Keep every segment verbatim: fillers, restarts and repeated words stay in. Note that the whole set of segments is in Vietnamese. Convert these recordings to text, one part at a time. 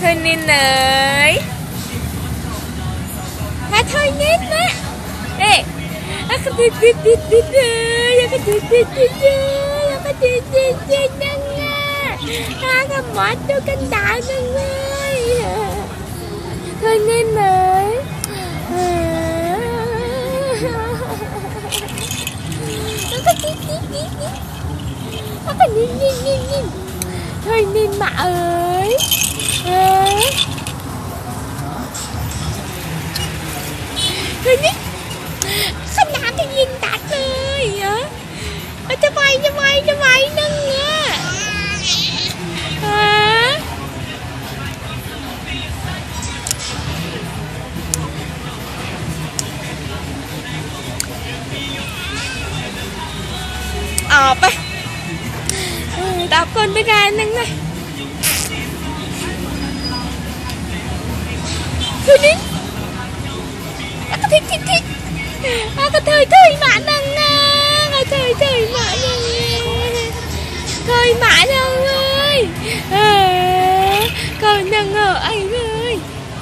Thôi Ninh ơi. À, thôi Ninh á. Ê, aku titit titit ơi, aku titit titit, aku titit titit nanga. Aku mất cho canh đào nâng ơi. Thôi Ninh ơi. Aku titit titit. Aku Ninh Ninh Ninh Ninh. Thôi Ninh mà ơi. À. Thôi Ninh. Không làm thì nhìn tạt ơi hả? Ở cho mày cho mày cho mày nâng á. Hả? Ọp á. Đọc con với gai nâng này. Thôi Ninh. Aku thích thích thích. Aku thời thời mã nâng à. Aku thời thời mã nâng à. Thời mã nâng ơi. À, còn nâng ở anh ơi.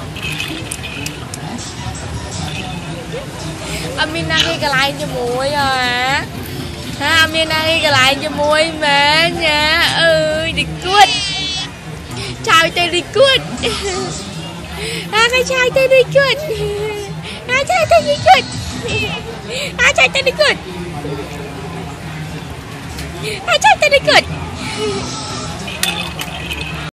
Amin nangis ke lain cho muối à. Ha, Amin nangis ke lain cho muối mà nha. Ơi, đi cuột. Chào tay đi cuột. À, cái chai tay đi cuột. À, chai tay đi cuột. À, chai tay đi cuột. À, chai tay đi cuột.